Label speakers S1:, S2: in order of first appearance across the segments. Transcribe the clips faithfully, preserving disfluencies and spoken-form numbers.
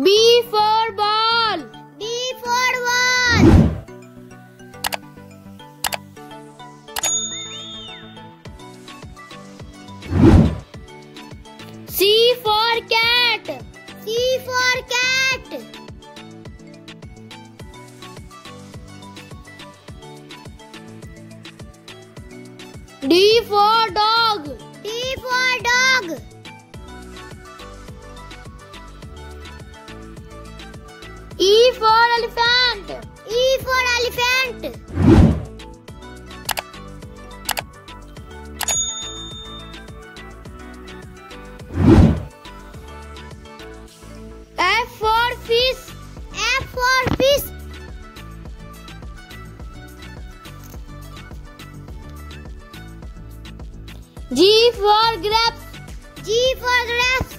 S1: B for ball.
S2: B for ball.
S1: C for cat.
S2: C for cat.
S1: D for dog.
S2: D for dog.
S1: E for elephant.
S2: E for elephant.
S1: F for fish.
S2: F for fish.
S1: G for grapes.
S2: G for grapes.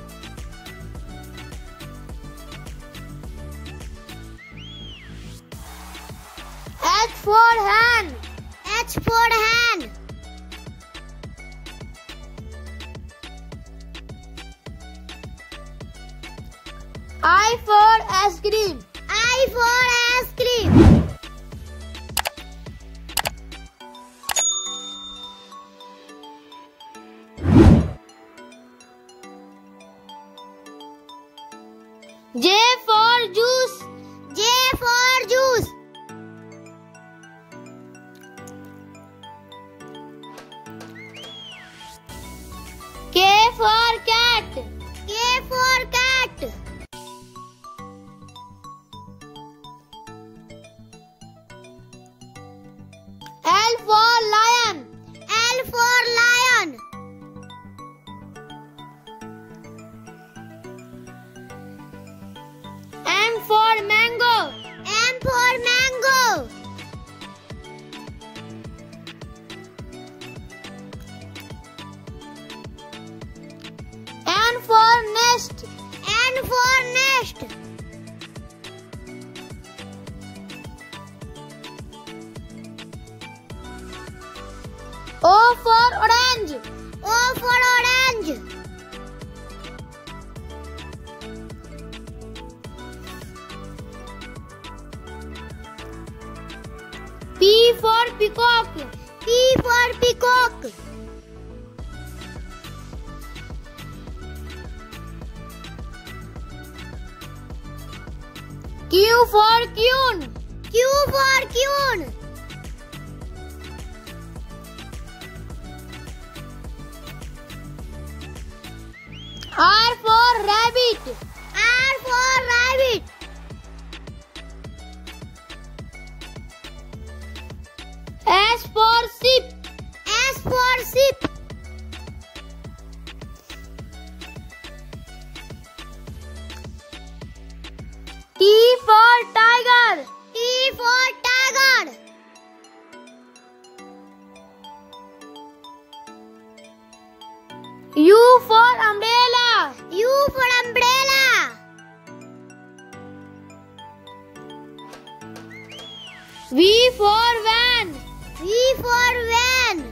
S1: H for hen.
S2: H for hen.
S1: I for ice cream.
S2: I for ice cream.
S1: J for juice.
S2: J for juice.
S1: K for cat.
S2: K for cat.
S1: L for lion.
S2: L for lion.
S1: M for mango.
S2: M for mango.
S1: N for nest.
S2: N for nest.
S1: O for orange.
S2: O for orange.
S1: P for peacock.
S2: P for peacock.
S1: Q for queen.
S2: Q for queen.
S1: R for rabbit.
S2: R for rabbit.
S1: S for sheep.
S2: S for sheep.
S1: T for tiger.
S2: T for tiger.
S1: U for umbrella.
S2: U for umbrella.
S1: V for van.
S2: V for van.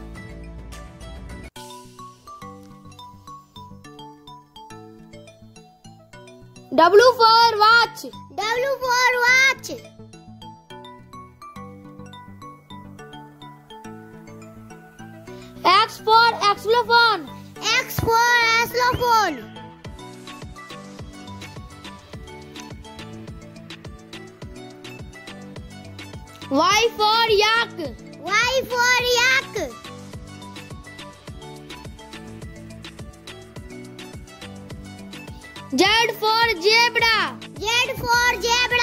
S1: W for watch.
S2: W for watch.
S1: X for xylophone.
S2: X for xylophone.
S1: Y for yak.
S2: Y for yak.
S1: Z for zebra.
S2: Z for zebra.